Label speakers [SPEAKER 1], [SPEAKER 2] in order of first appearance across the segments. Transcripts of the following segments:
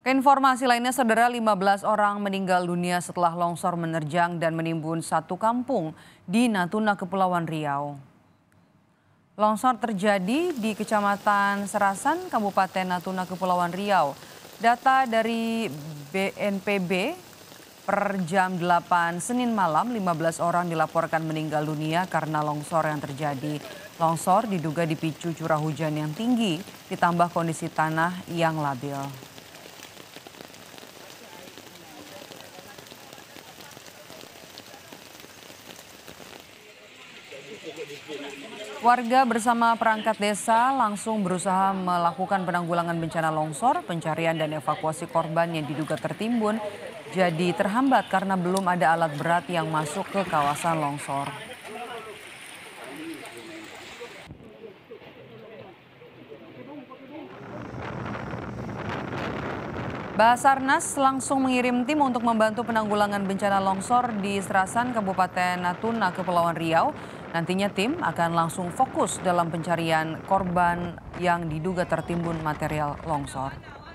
[SPEAKER 1] Keinformasi lainnya, saudara, 15 orang meninggal dunia setelah longsor menerjang dan menimbun satu kampung di Natuna, Kepulauan Riau. Longsor terjadi di Kecamatan Serasan, Kabupaten Natuna, Kepulauan Riau. Data dari BNPB per jam 8 Senin malam, 15 orang dilaporkan meninggal dunia karena longsor yang terjadi. Longsor diduga dipicu curah hujan yang tinggi, ditambah kondisi tanah yang labil. Warga bersama perangkat desa langsung berusaha melakukan penanggulangan bencana longsor, pencarian dan evakuasi korban yang diduga tertimbun jadi terhambat karena belum ada alat berat yang masuk ke kawasan longsor. Basarnas langsung mengirim tim untuk membantu penanggulangan bencana longsor di Serasan, Kabupaten Natuna, Kepulauan Riau. Nantinya tim akan langsung fokus dalam pencarian korban yang diduga tertimbun material longsor.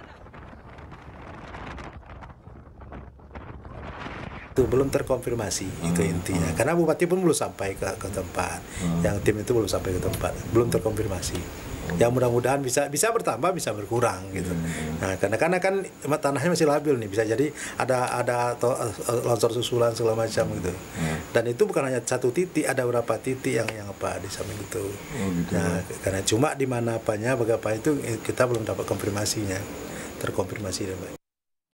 [SPEAKER 2] Itu belum terkonfirmasi, itu intinya. Karena bupati pun belum sampai ke tempat. Yang tim itu belum sampai ke tempat, belum terkonfirmasi. Yang mudah-mudahan bisa bertambah, bisa berkurang gitu. Nah, karena kan tanahnya masih labil nih, bisa jadi ada longsor susulan segala macam gitu. Dan itu bukan hanya satu titik, ada beberapa titik yang apa di samping itu. Nah, karena cuma di mana apanya, bagaimana itu kita belum dapat konfirmasinya, terkonfirmasi.